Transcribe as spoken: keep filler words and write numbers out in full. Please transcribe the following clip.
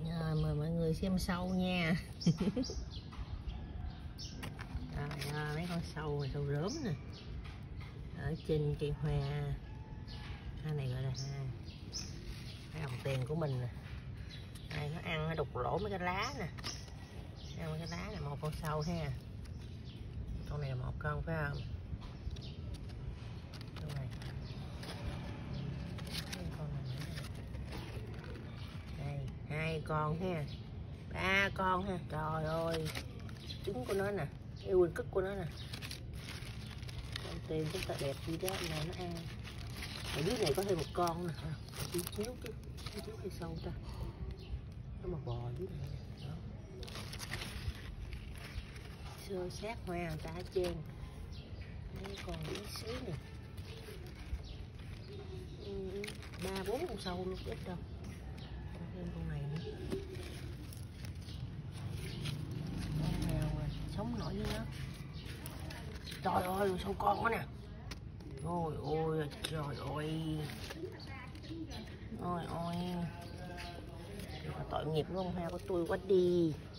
Rồi, mời mọi người xem sâu nha. Trời ơi, mấy con sâu này, sâu rớm nè, ở trên cây hoa. Hoa này gọi là hoa, hoa đồng tiền của mình nè. Đây nó ăn, nó đục lỗ mấy cái lá nè, ăn mấy cái lá là một con sâu ha. Con này là một con phải không? Con này, con này đây hai con ha, ba con ha. Trời ơi, trứng của nó nè, cái quỳnh cức của nó nè. Con tiền rất là đẹp gì đó mà nó ăn. Ở dưới này có thêm một con nè, đi chiếu chứ, chiếu hay sâu ta, nó mà bò dưới này nè. Đó. Sơ sát hoa người ta hết trơn. Mấy con bí xíu nè, ba bốn con sâu luôn, ít đâu. Còn thêm con này nữa, con nào mà sống nổi với nó. Trời ơi, sâu con quá nè. Ôi ôi, trời ơi, ôi ôi, tội nghiệp luôn ha của tôi quá đi.